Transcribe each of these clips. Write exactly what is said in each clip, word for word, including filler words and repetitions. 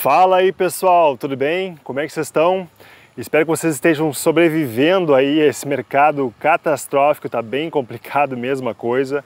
Fala aí pessoal, tudo bem? Como é que vocês estão? Espero que vocês estejam sobrevivendo aí a esse mercado catastrófico, tá bem complicado mesmo a coisa,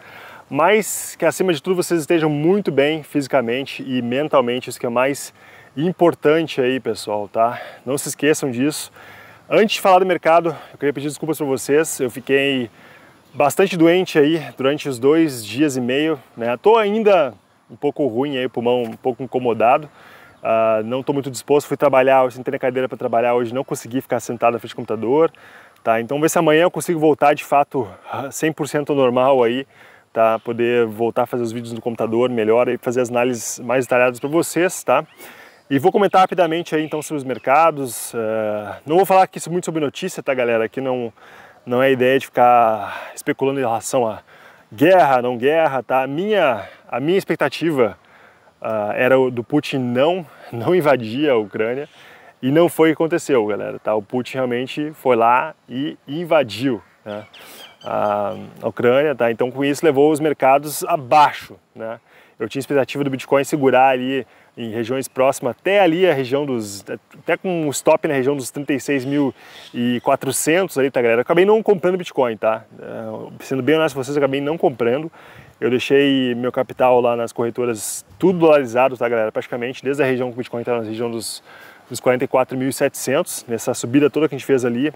mas que acima de tudo vocês estejam muito bem fisicamente e mentalmente, isso que é mais importante aí pessoal, tá? Não se esqueçam disso. Antes de falar do mercado, eu queria pedir desculpas para vocês, eu fiquei bastante doente aí durante os dois dias e meio, né? Tô ainda um pouco ruim aí, pulmão um pouco incomodado. Uh, não estou muito disposto, fui trabalhar, eu sentei na cadeira para trabalhar hoje, não consegui ficar sentado na frente do computador, tá? Então vamos ver se amanhã eu consigo voltar de fato cem por cento normal aí, tá? Poder voltar a fazer os vídeos no computador melhor e fazer as análises mais detalhadas para vocês, tá? E vou comentar rapidamente aí então sobre os mercados, uh, não vou falar aqui muito sobre notícia, tá galera? Aqui não, não é a ideia de ficar especulando em relação a guerra, não guerra, tá? A minha, a minha expectativa Uh, era do Putin não, não invadir a Ucrânia e não foi o que aconteceu, galera, tá? O Putin realmente foi lá e invadiu, né, a, a Ucrânia, tá? Então com isso levou os mercados abaixo, né? Eu tinha expectativa do Bitcoin segurar ali em regiões próximas, até ali a região dos, até com um stop na região dos trinta e seis mil e quatrocentos ali, tá galera? Eu acabei não comprando Bitcoin, tá? Uh, sendo bem honesto com vocês, eu acabei não comprando. Eu deixei meu capital lá nas corretoras tudo dolarizado, tá galera? Praticamente desde a região que o Bitcoin está na região dos, dos quarenta e quatro mil e setecentos, nessa subida toda que a gente fez ali,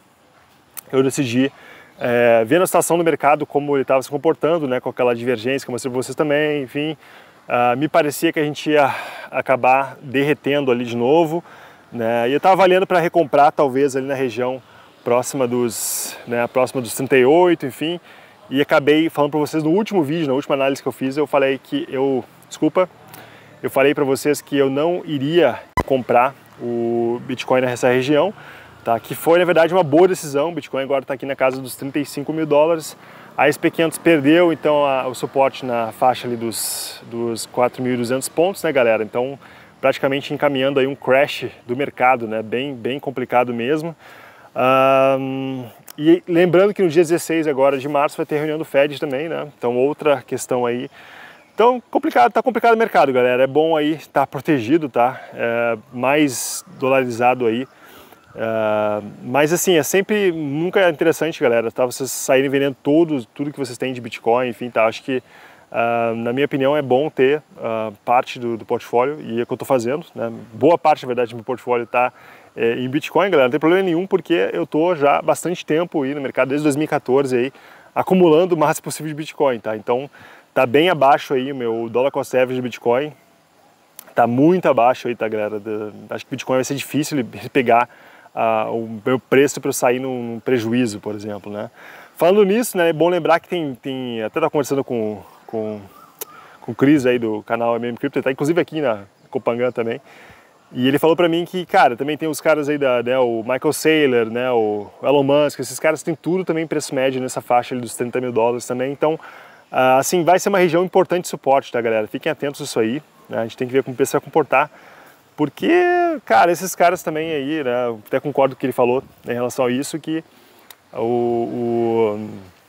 eu decidi, é, vendo a situação do mercado, como ele estava se comportando, né, com aquela divergência que eu mostrei para vocês também, enfim, uh, me parecia que a gente ia acabar derretendo ali de novo, né? E eu estava avaliando para recomprar talvez ali na região próxima dos, né, próxima dos trinta e oito, enfim. E acabei falando para vocês no último vídeo, na última análise que eu fiz, eu falei que eu, desculpa, eu falei para vocês que eu não iria comprar o Bitcoin nessa região, tá? Que foi na verdade uma boa decisão. O Bitcoin agora está aqui na casa dos trinta e cinco mil dólares, a S P quinhentos perdeu então a, o suporte na faixa ali dos, dos quatro mil e duzentos pontos, né galera? Então praticamente encaminhando aí um crash do mercado, né? Bem, bem complicado mesmo. Um, e lembrando que no dia dezesseis agora de março vai ter reunião do Fed também, né? Então outra questão aí. Então complicado, tá complicado o mercado, galera. É bom aí estar tá protegido, tá? É, mais dolarizado aí. É, mas assim, é sempre, nunca é interessante, galera, tá? Vocês saírem vendendo tudo, tudo que vocês têm de Bitcoin, enfim, tá? Acho que, uh, na minha opinião, é bom ter uh, parte do, do portfólio, e é o que eu tô fazendo, né? Boa parte, na verdade, do meu portfólio tá É, em Bitcoin, galera, não tem problema nenhum, porque eu tô já há bastante tempo aí no mercado, desde dois mil e quatorze aí, acumulando o máximo possível de Bitcoin, tá? Então, tá bem abaixo aí o meu dólar cost average de Bitcoin, tá muito abaixo aí, tá, galera? Acho que Bitcoin vai ser difícil ele pegar uh, o meu preço para eu sair num prejuízo, por exemplo, né? Falando nisso, né, é bom lembrar que tem, tem até tá conversando com, com, com o Cris aí do canal M M Crypto, tá inclusive aqui na Copangan também. E ele falou pra mim que, cara, também tem os caras aí, da, né, o Michael Saylor, né, o Elon Musk, esses caras têm tudo também preço médio nessa faixa ali dos trinta mil dólares também. Então, uh, assim, vai ser uma região importante de suporte, tá, galera? Fiquem atentos a isso aí, né? A gente tem que ver como o preço vai comportar, porque, cara, esses caras também aí, né, eu até concordo com o que ele falou, né, em relação a isso, que o, o,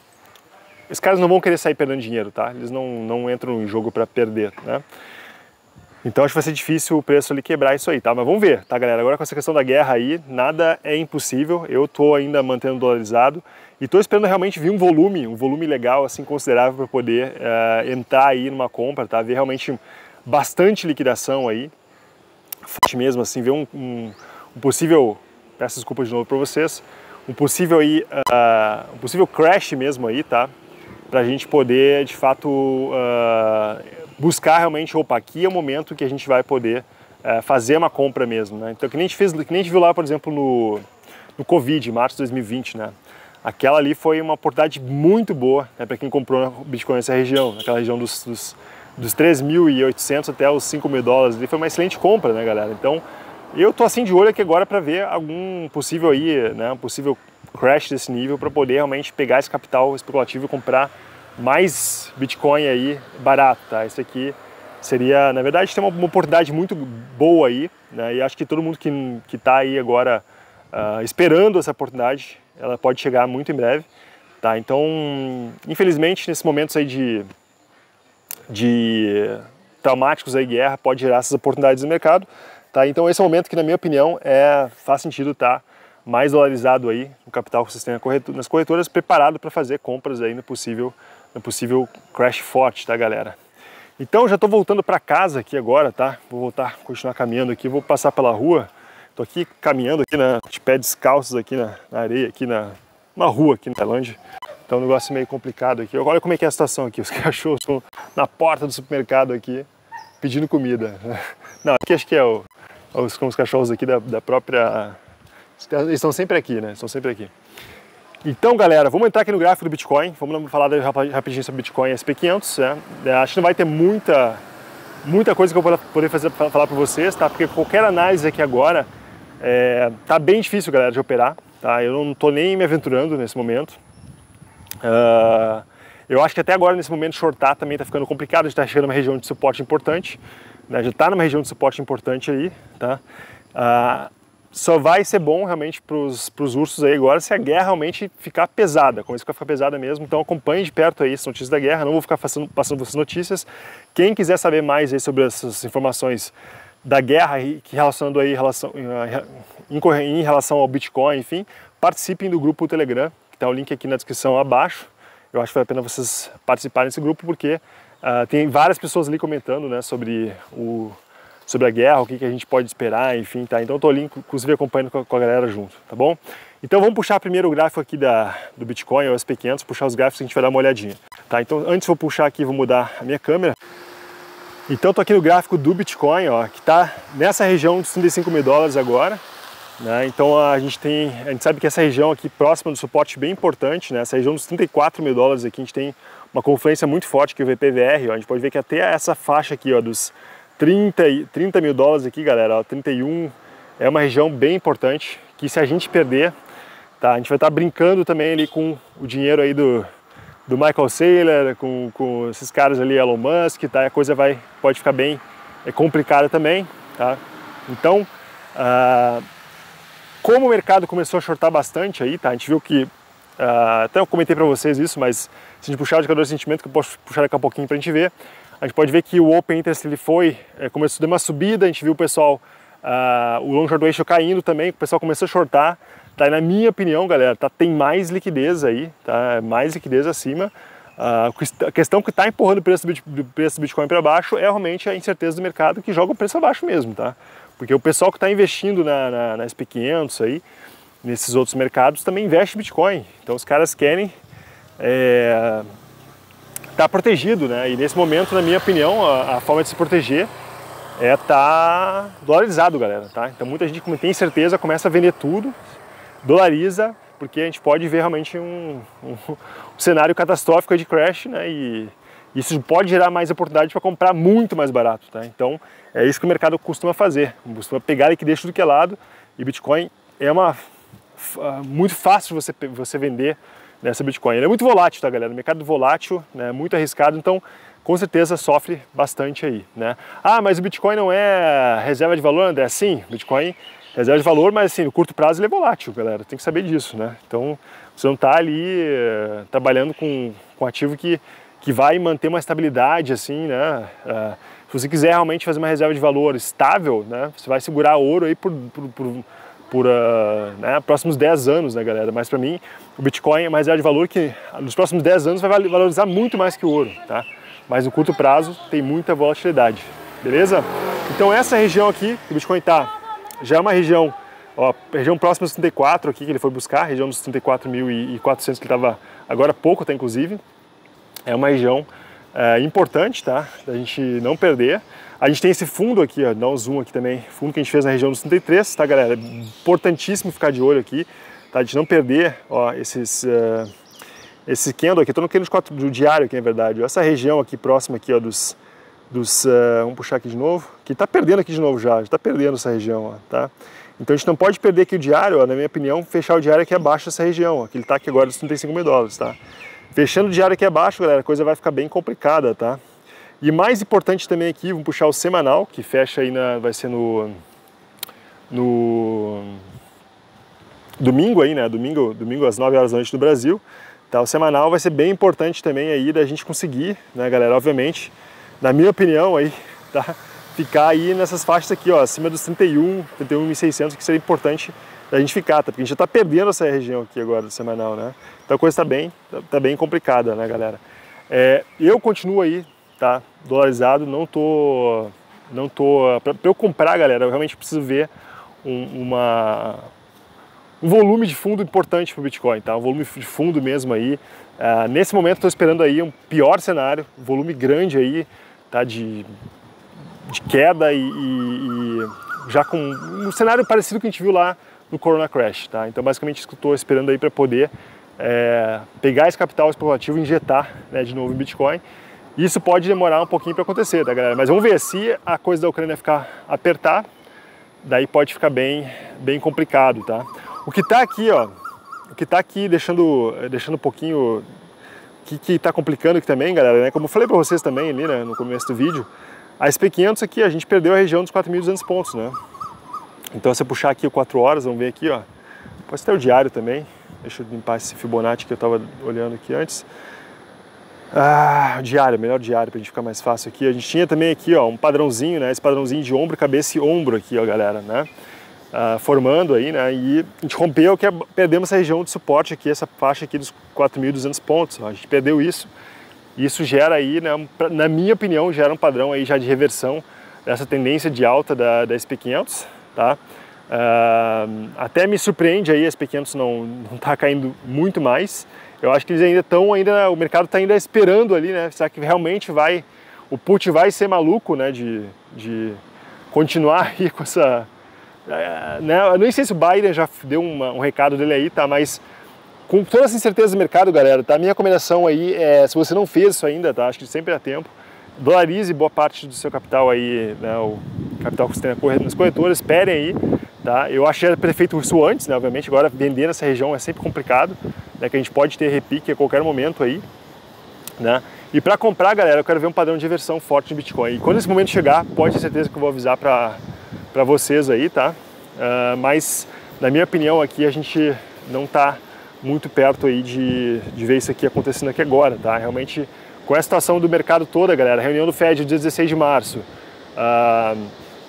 esses caras não vão querer sair perdendo dinheiro, tá? Eles não, não entram em jogo pra perder, né? Então acho que vai ser difícil o preço ali quebrar isso aí, tá? Mas vamos ver, tá galera? Agora com essa questão da guerra aí, nada é impossível. Eu tô ainda mantendo dolarizado e tô esperando realmente vir um volume, um volume legal, assim, considerável para poder uh, entrar aí numa compra, tá? Ver realmente bastante liquidação aí. Forte mesmo, assim, ver um, um, um possível, peço desculpas de novo para vocês, um possível aí, uh, um possível crash mesmo aí, tá? Pra gente poder, de fato, uh, buscar realmente, opa, aqui é o momento que a gente vai poder é, fazer uma compra mesmo, né? Então, que nem a gente fez, que nem a gente viu lá, por exemplo, no, no Covid, em março de dois mil e vinte, né? Aquela ali foi uma oportunidade muito boa, né, para quem comprou Bitcoin nessa região, naquela região dos, dos, dos três mil e oitocentos até os cinco mil dólares, ali foi uma excelente compra, né, galera? Então, eu tô assim de olho aqui agora para ver algum possível aí, né, um possível crash desse nível para poder realmente pegar esse capital especulativo e comprar mais Bitcoin aí barato, tá? Isso aqui seria, na verdade, tem uma, uma oportunidade muito boa aí, né? E acho que todo mundo que, que tá aí agora uh, esperando essa oportunidade, ela pode chegar muito em breve, tá? Então, infelizmente, nesses momentos aí de, de traumáticos aí, guerra, pode gerar essas oportunidades no mercado, tá? Então esse é o momento que, na minha opinião, é, faz sentido estar mais dolarizado aí no capital que vocês têm nas corretoras, preparado para fazer compras aí no possível, no possível crash forte, tá, galera? Então já estou voltando para casa aqui agora, tá? Vou voltar, continuar caminhando aqui, vou passar pela rua. Tô aqui caminhando aqui na, de pés descalços aqui na, na areia, aqui na, na rua aqui na Tailândia. Então é um negócio meio complicado aqui. Olha como é que é a situação aqui, os cachorros estão na porta do supermercado aqui, pedindo comida. Não, aqui acho que é o, os, os cachorros aqui da, da própria... Eles estão sempre aqui, né? Estão sempre aqui. Então, galera, vamos entrar aqui no gráfico do Bitcoin. Vamos falar rapidinho sobre Bitcoin S and P quinhentos. Né? Acho que não vai ter muita, muita coisa que eu vou poder fazer, falar para vocês, tá? Porque qualquer análise aqui agora é, tá bem difícil, galera, de operar. Tá? Eu não estou nem me aventurando nesse momento. Uh, eu acho que até agora, nesse momento, shortar também está ficando complicado. A gente está chegando numa região de suporte importante. Né? Já está numa região de suporte importante aí. Tá? Uh, Só vai ser bom realmente para os ursos aí agora se a guerra realmente ficar pesada, começar a ficar pesada mesmo. Então acompanhe de perto aí as notícias da guerra, não vou ficar passando, passando essas notícias. Quem quiser saber mais aí sobre essas informações da guerra que relacionando aí relação, em, em relação ao Bitcoin, enfim, participem do grupo Telegram, que está o link aqui na descrição abaixo. Eu acho que vale a pena vocês participarem desse grupo porque uh, tem várias pessoas ali comentando, né, sobre o sobre a guerra, o que, que a gente pode esperar, enfim, tá? Então eu tô ali, inclusive, acompanhando com a, com a galera junto, tá bom? Então vamos puxar primeiro o gráfico aqui da, do Bitcoin, o S and P quinhentos, puxar os gráficos que a gente vai dar uma olhadinha, tá? Então antes vou puxar aqui, vou mudar a minha câmera. Então tô aqui no gráfico do Bitcoin, ó, que tá nessa região dos trinta e cinco mil dólares agora, né? Então a gente tem, a gente sabe que essa região aqui próxima do suporte bem importante, né? Essa região dos trinta e quatro mil dólares aqui, a gente tem uma confluência muito forte que o V P V R, ó, a gente pode ver que até essa faixa aqui, ó, dos trinta mil dólares aqui, galera, ó, trinta e um, é uma região bem importante, que se a gente perder, tá, a gente vai estar brincando também ali com o dinheiro aí do, do Michael Saylor, com, com esses caras ali, Elon Musk, tá, a coisa vai, pode ficar bem é, complicada também, tá, então, ah, como o mercado começou a shortar bastante aí, tá, a gente viu que, ah, até eu comentei para vocês isso, mas se a gente puxar o indicador de sentimento, que eu posso puxar daqui a pouquinho pra gente ver, a gente pode ver que o Open Interest ele foi, é, começou a dar uma subida, a gente viu o pessoal, uh, o Long Short Ratio caindo também, o pessoal começou a shortar, tá? E na minha opinião, galera, tá, tem mais liquidez aí, tá? Mais liquidez acima. Uh, a questão que está empurrando o preço do preço do Bitcoin para baixo é realmente a incerteza do mercado que joga o preço abaixo mesmo, tá? Porque o pessoal que está investindo na, na, na S and P quinhentos aí, nesses outros mercados, também investe em Bitcoin. Então os caras querem... É, tá protegido, né? E nesse momento, na minha opinião, a, a forma de se proteger é estar dolarizado, galera, tá? Então muita gente tem certeza, começa a vender tudo, dolariza, porque a gente pode ver realmente um, um, um cenário catastrófico de crash, né? E isso pode gerar mais oportunidade para comprar muito mais barato, tá? Então é isso que o mercado costuma fazer, costuma pegar liquidez do que é lado, e Bitcoin é uma muito fácil você você vender nessa Bitcoin. Ele é muito volátil, tá, galera? O mercado volátil, né, muito arriscado, então com certeza sofre bastante aí, né? Ah, mas o Bitcoin não é reserva de valor, André? Sim, Bitcoin é reserva de valor, mas assim, no curto prazo ele é volátil, galera, tem que saber disso, né? Então você não está ali uh, trabalhando com, com ativo que, que vai manter uma estabilidade, assim, né? Uh, se você quiser realmente fazer uma reserva de valor estável, né, você vai segurar ouro aí por, por, por por uh, né, próximos dez anos, né, galera? Mas para mim, o Bitcoin é uma reserva de valor que nos próximos dez anos vai valorizar muito mais que o ouro, tá? Mas no curto prazo tem muita volatilidade, beleza? Então essa região aqui que o Bitcoin tá, já é uma região, ó, região próxima dos trinta e quatro aqui que ele foi buscar, região dos trinta e quatro mil e quatrocentos que ele estava agora há pouco, tá, inclusive. É uma região é, importante, tá? Da gente não perder. A gente tem esse fundo aqui, ó, dá um zoom aqui também, fundo que a gente fez na região dos trinta e três, tá, galera? É importantíssimo ficar de olho aqui, tá? A gente não perder, ó, esses, uh, esse candle aqui, tô no candle do diário aqui, na verdade, ó, essa região aqui próxima aqui, ó, dos, dos uh, vamos puxar aqui de novo, que tá perdendo aqui de novo já, já tá perdendo essa região, ó, tá? Então a gente não pode perder aqui o diário, ó, na minha opinião, fechar o diário aqui abaixo dessa região, ó, que ele tá aqui agora dos trinta e cinco mil dólares, tá? Fechando o diário aqui abaixo, galera, a coisa vai ficar bem complicada, tá? E mais importante também aqui, vamos puxar o semanal, que fecha aí, na, vai ser no, no domingo aí, né, domingo, domingo às nove horas da noite do Brasil, tá? O semanal vai ser bem importante também aí da gente conseguir, né, galera, obviamente, na minha opinião aí, tá? ficar aí nessas faixas aqui, ó, acima dos trinta e um, trinta e um mil e seiscentos, que seria importante a gente ficar, tá? Porque a gente já tá perdendo essa região aqui agora do semanal, né? Então a coisa tá bem, tá bem complicada, né, galera? É, eu continuo aí, tá? Dolarizado, não tô, não tô, para eu comprar, galera, eu realmente preciso ver um, uma, um volume de fundo importante para o Bitcoin, tá? Um volume de fundo mesmo aí. Uh, nesse momento estou esperando aí um pior cenário, um volume grande aí, tá? De, de queda e, e, e já com um cenário parecido que a gente viu lá no Corona Crash, tá? Então basicamente isso que eu estou esperando aí para poder é, pegar esse capital especulativo e injetar, né, de novo em Bitcoin. Isso pode demorar um pouquinho para acontecer, tá, galera? Mas vamos ver, se a coisa da Ucrânia ficar apertar, daí pode ficar bem, bem complicado, tá? O que tá aqui, ó, o que tá aqui deixando, deixando um pouquinho, o que, que tá complicando aqui também, galera, né? Como eu falei para vocês também ali, né, no começo do vídeo, a S P quinhentos aqui, a gente perdeu a região dos quatro mil e duzentos pontos, né? Então se eu puxar aqui o quatro horas, vamos ver aqui, ó, pode ter o diário também, deixa eu limpar esse Fibonacci que eu tava olhando aqui antes. Ah, diário, melhor diário pra gente ficar mais fácil aqui. A gente tinha também aqui, ó, um padrãozinho, né? Esse padrãozinho de ombro, cabeça e ombro aqui, ó, galera, né? Ah, formando aí, né? E a gente rompeu, que é, perdemos essa região de suporte aqui, essa faixa aqui dos quatro mil e duzentos pontos. Ó, a gente perdeu isso. E isso gera aí, né? Na minha opinião, gera um padrão aí já de reversão dessa tendência de alta da, da S P quinhentos, tá? Ah, até me surpreende aí, a S P quinhentos não, não tá caindo muito mais. Eu acho que eles ainda estão, ainda, o mercado está ainda esperando ali, né? Será que realmente vai, o Putin vai ser maluco, né? De, de continuar aí com essa, né? Eu nem sei se o Biden já deu uma, um recado dele aí, tá? Mas com toda essa incerteza do mercado, galera, tá? A minha recomendação aí é, se você não fez isso ainda, tá? Acho que sempre há tempo, dolarize boa parte do seu capital aí, né? O capital que você tem nas corretoras, esperem aí, tá? Eu achei que era perfeito isso antes, né? Obviamente, agora vender nessa região é sempre complicado, né, que a gente pode ter repique a qualquer momento aí, né? E para comprar, galera, eu quero ver um padrão de reversão forte no Bitcoin. E quando esse momento chegar, pode ter certeza que eu vou avisar para para vocês aí, tá? Uh, mas, na minha opinião, aqui a gente não está muito perto aí de, de ver isso aqui acontecendo aqui agora, tá? Realmente, com a situação do mercado toda, galera, reunião do Fed, dia dezesseis de março, uh,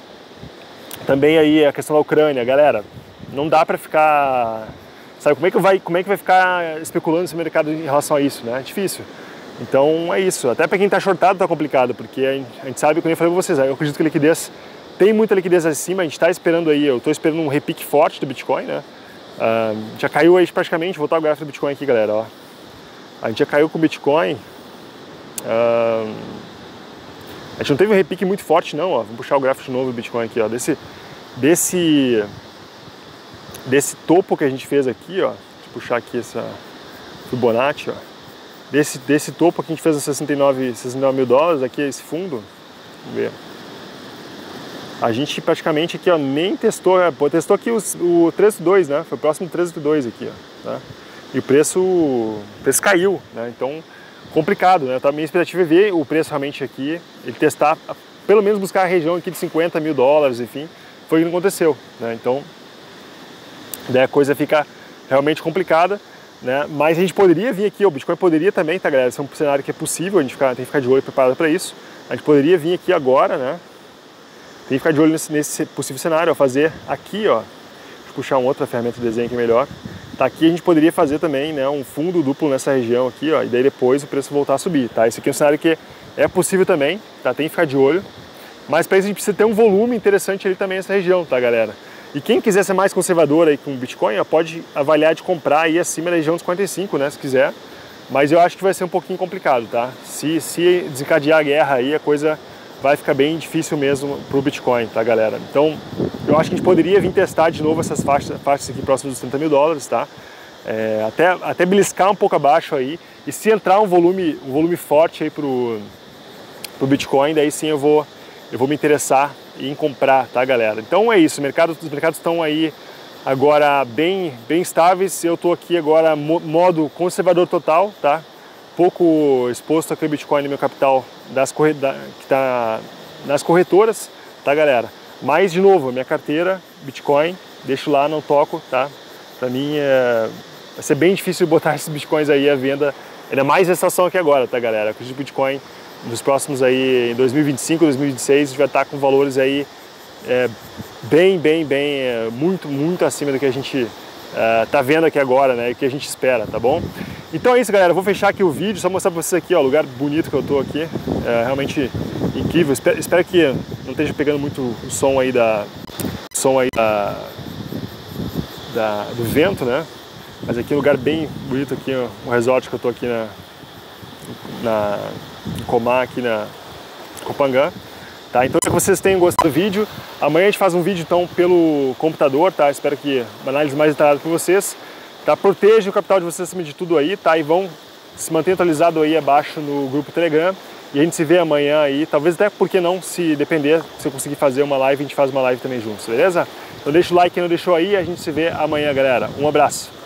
também aí a questão da Ucrânia, galera, não dá para ficar... Sabe, como é que vai, como é que vai ficar especulando esse mercado em relação a isso, né? É difícil. Então é isso. Até para quem está shortado está complicado, porque a gente sabe, como eu falei para vocês, eu acredito que a liquidez, tem muita liquidez acima, a gente está esperando aí, eu estou esperando um repique forte do Bitcoin, né? Uh, já caiu aí praticamente, vou botar o gráfico do Bitcoin aqui, galera, ó. A gente já caiu com o Bitcoin. Uh, a gente não teve um repique muito forte não, ó. Vamos puxar o gráfico de novo do Bitcoin aqui, ó. Desse... desse desse topo que a gente fez aqui, ó, deixa eu puxar aqui essa Fibonacci, ó, desse, desse topo que a gente fez nos sessenta e nove mil dólares, aqui esse fundo, vamos ver, a gente praticamente aqui, ó, nem testou, pô, testou aqui os, o treze dois, né, foi próximo do treze dois aqui, ó, tá? E o preço, o preço caiu, né, então complicado, né, a minha expectativa é ver o preço realmente aqui, ele testar, pelo menos buscar a região aqui de cinquenta mil dólares, enfim, foi o que não aconteceu, né, então daí a coisa fica realmente complicada, né? Mas a gente poderia vir aqui, o Bitcoin poderia também, tá, galera? Esse é um cenário que é possível, a gente ficar, tem que ficar de olho preparado para isso. A gente poderia vir aqui agora, né? Tem que ficar de olho nesse, nesse possível cenário, ó, fazer aqui, ó. Deixa eu puxar uma outra ferramenta de desenho que é melhor. Tá, aqui a gente poderia fazer também, né, um fundo duplo nessa região aqui, ó, e daí depois o preço voltar a subir, tá? Esse aqui é um cenário que é possível também, tá? Tem que ficar de olho. Mas para isso a gente precisa ter um volume interessante ali também nessa região, tá, galera? E quem quiser ser mais conservador aí com o Bitcoin, ó, pode avaliar de comprar aí acima da região dos quarenta e cinco, né, se quiser. Mas eu acho que vai ser um pouquinho complicado, tá? Se, se desencadear a guerra aí, a coisa vai ficar bem difícil mesmo pro Bitcoin, tá, galera? Então, eu acho que a gente poderia vir testar de novo essas faixas, faixas aqui próximas dos trinta mil dólares, tá? É, até, até beliscar um pouco abaixo aí. E se entrar um volume, um volume forte aí pro, pro Bitcoin, daí sim eu vou, eu vou me interessar em comprar, tá, galera? Então é isso, mercado, os mercados estão aí agora bem, bem estáveis. Eu estou aqui agora modo conservador total, tá? Pouco exposto aqui ao Bitcoin no meu capital das corre... da... que está nas corretoras, tá, galera? Mas, de novo, minha carteira, Bitcoin, deixo lá, não toco, tá? Para mim é... vai ser bem difícil botar esses Bitcoins aí à venda, ainda mais nessa situação aqui agora, tá, galera? O Bitcoin nos próximos aí, em dois mil e vinte e cinco, dois mil e vinte e seis, a gente vai estar com valores aí é, bem, bem, bem, é, muito, muito acima do que a gente é, tá vendo aqui agora, né, e que a gente espera, tá bom? Então é isso, galera, eu vou fechar aqui o vídeo, só mostrar pra vocês aqui, ó, o lugar bonito que eu tô aqui, é realmente incrível, espero, espero que não esteja pegando muito o som aí da, som aí da, da, do vento, né, mas aqui é um lugar bem bonito aqui, ó, o resort que eu tô aqui na, na em Comá, aqui na Copangã. Tá, então espero que vocês tenham gostado do vídeo. Amanhã a gente faz um vídeo então pelo computador, tá? Espero que uma análise mais detalhada para vocês. Tá? Protejam o capital de vocês acima de tudo aí, tá? E vão se manter atualizado aí abaixo no grupo Telegram. E a gente se vê amanhã aí, talvez até porque não, se depender, se eu conseguir fazer uma live, a gente faz uma live também juntos, beleza? Então deixa o like quem não deixou aí, a gente se vê amanhã, galera. Um abraço!